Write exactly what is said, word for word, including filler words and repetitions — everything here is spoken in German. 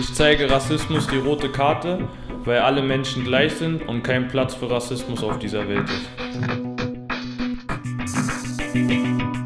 Ich zeige Rassismus die rote Karte, weil alle Menschen gleich sind und kein Platz für Rassismus auf dieser Welt ist.